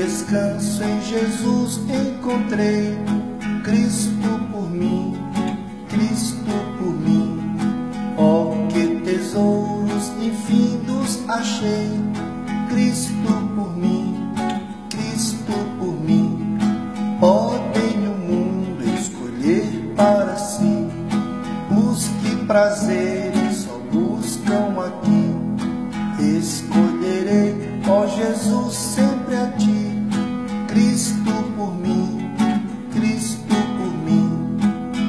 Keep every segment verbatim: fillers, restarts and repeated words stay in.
descanso em Jesus encontrei. Cristo por mim, Cristo por mim. Oh, que tesouros infindos achei. Cristo por mim, Cristo por mim. Podem o mundo escolher para si os que prazeres só buscam aqui. Escolherei, ó Jesus, sempre a ti. Cristo por mim, Cristo por mim.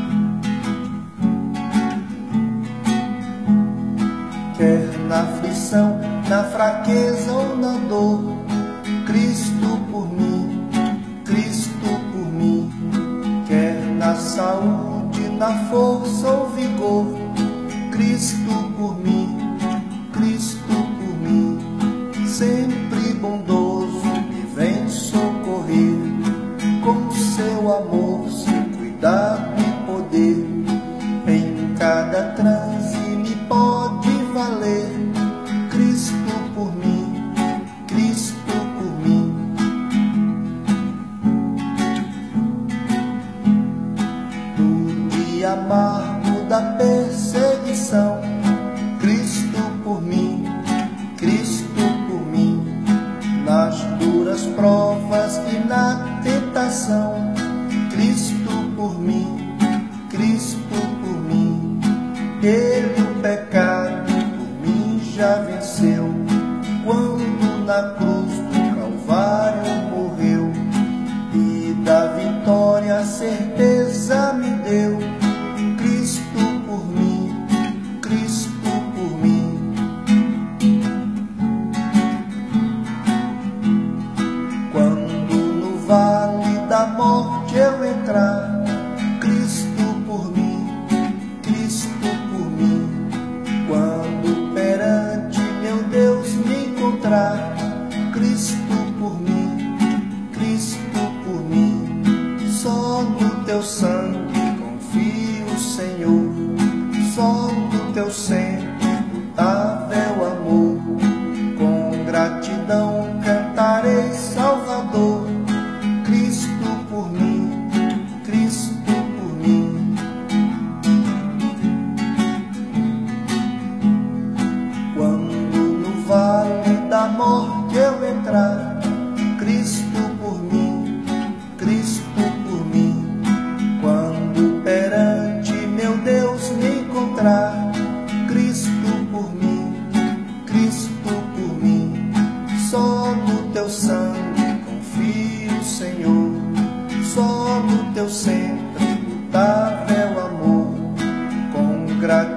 Quer na aflição, na fraqueza ou na dor, Cristo por mim, Cristo por mim. Quer na saúde, na força ou vigor, Cristo por mim, Cristo por mim. Sempre bondoso me vem socorrer, com seu amor, seu cuidado e poder. Em cada transe me pode valer. Cristo por mim, Cristo por mim. No dia amargo da perseguição, Cristo por mim, Cristo por mim. Nas duras provas e na tentação, Cristo por mim, Cristo por mim. Ele o pecado por mim já venceu, quando na cruz do Calvário morreu, e da vitória a certeza me deu. Cristo por mim, Cristo por mim. Quando no vale da morte eu entrar, Cristo por mim, Cristo por mim. Quando perante meu Deus me encontrar, Cristo por mim, Cristo por mim. Só no teu sangue confio, Senhor, só no teu sempre imutável amor. Com gratidão cantarei, Salvador, Cristo por mim, Cristo por mim. Quando no vale da morte eu entrar, Cristo por mim, Cristo por mim. Quando perante meu Deus me encontrar, Cristo por mim, Cristo por mim. Só no teu sangue confio, Senhor, só no teu sempre imutável amor. Com gratidão